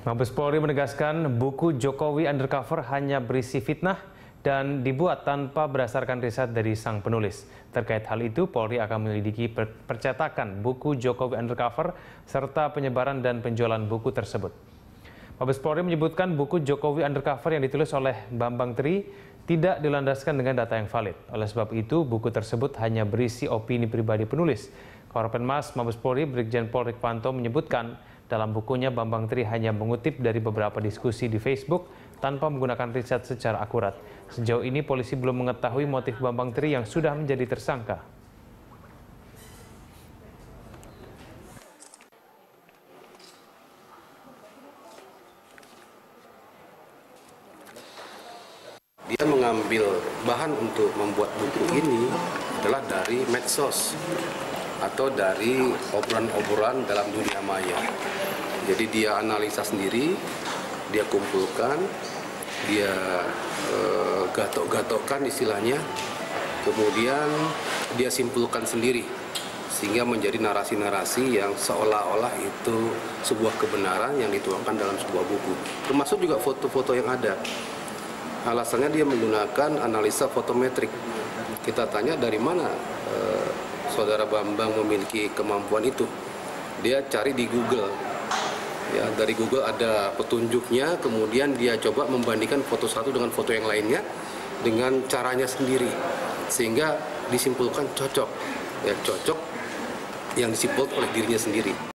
Mabes Polri menegaskan buku Jokowi Undercover hanya berisi fitnah dan dibuat tanpa berdasarkan riset dari sang penulis. Terkait hal itu, Polri akan menyelidiki percetakan buku Jokowi Undercover serta penyebaran dan penjualan buku tersebut. Mabes Polri menyebutkan buku Jokowi Undercover yang ditulis oleh Bambang Tri tidak dilandaskan dengan data yang valid. Oleh sebab itu, buku tersebut hanya berisi opini pribadi penulis. Karopenmas Mabes Polri Brigjen Pol Rikwanto menyebutkan dalam bukunya Bambang Tri hanya mengutip dari beberapa diskusi di Facebook tanpa menggunakan riset secara akurat. Sejauh ini polisi belum mengetahui motif Bambang Tri yang sudah menjadi tersangka. Dia mengambil bahan untuk membuat buku ini adalah dari medsos atau dari obrolan-obrolan dalam dunia maya. Jadi dia analisa sendiri, dia kumpulkan, dia gatok-gatokkan istilahnya, kemudian dia simpulkan sendiri sehingga menjadi narasi-narasi yang seolah-olah itu sebuah kebenaran yang dituangkan dalam sebuah buku. Termasuk juga foto-foto yang ada. Alasannya dia menggunakan analisa fotometrik. Kita tanya dari mana saudara Bambang memiliki kemampuan itu. Dia cari di Google. Ya, dari Google ada petunjuknya, kemudian dia coba membandingkan foto satu dengan foto yang lainnya dengan caranya sendiri. Sehingga disimpulkan cocok. Ya, cocok yang disimpulkan oleh dirinya sendiri.